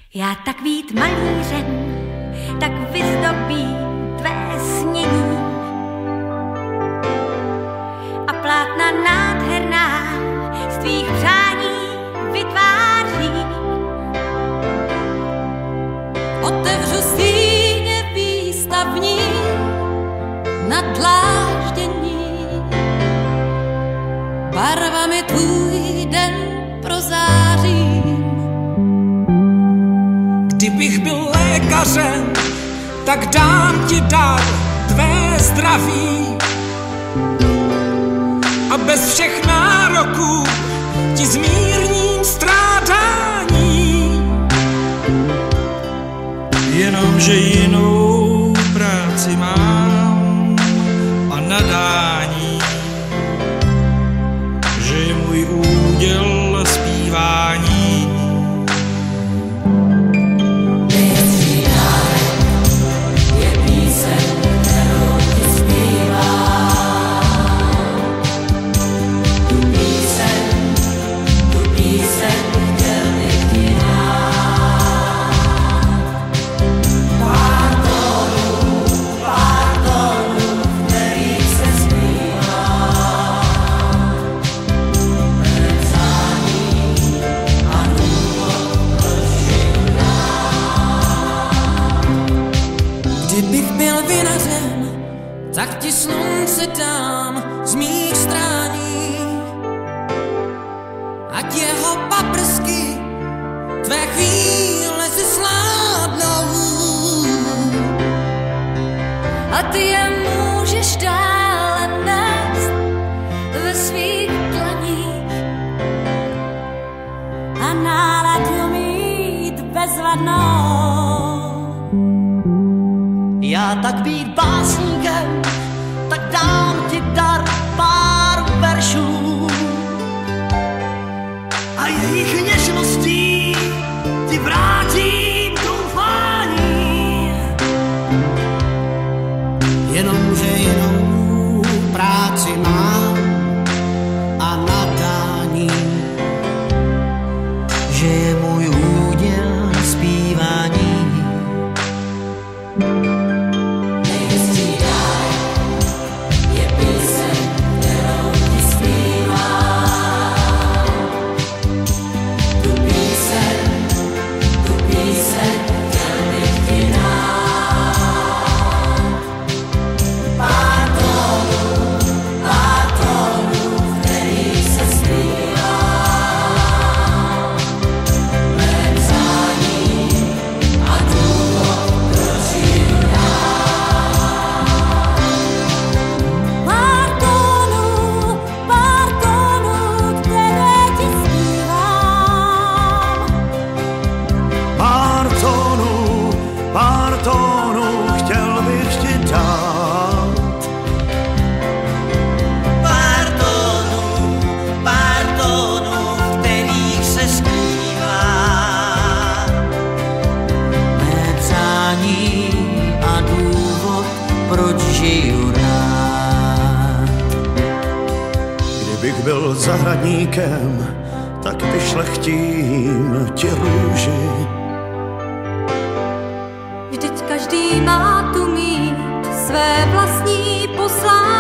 Já tak být malířem, tak vyzdobí tvé snění a plátna nádherná z tvých přání vytváří. Otevřu síně výstavní na dláždění, barvami tvůj den prozářím. Kdybych byl lékařem, tak dám ti dar tvé zdraví a bez všech nároků ti zmírním strádání. Jenomže jinou práci mám a nadání, že je můj úděl zpívání. Kdybych byl vinařem, tak ti slunce dám z mých strání, ať jeho paprsky tvé chvíle se sládnou a ty je můžeš dále nést ve svých dlaních a náladu mít bezvadnou. Já tak být básníkem, tak dám ti dar pár veršů a jejich něžností ti vrátím doufání. Jenomže jinou práci mám a nadání, že je můj úděl zpívání. Pár tónů chtěl bych ti dát. Pár tónů, kterých se skrývá Mé přání a důvod, proč žiju rád. Kdybych byl zahradníkem, tak vyšlechtím ti růži. Vždyť každý má tu mít své vlastní poslání.